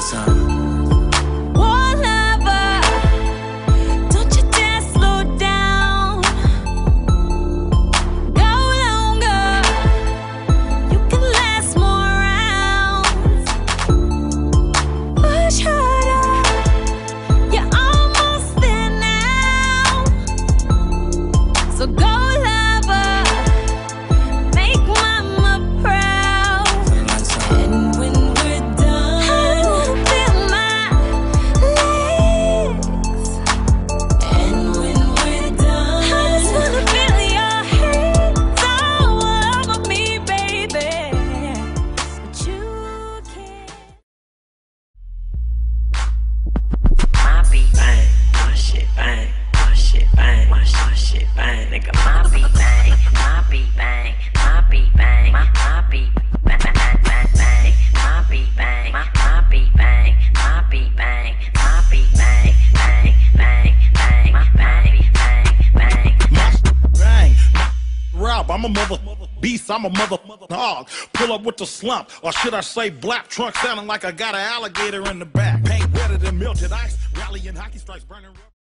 What's up? I'm a mother beast, I'm a mother hog. Pull up with the slump, or should I say black trunk sounding like I got an alligator in the back. Paint wetter than melted ice, rallying hockey strikes burning.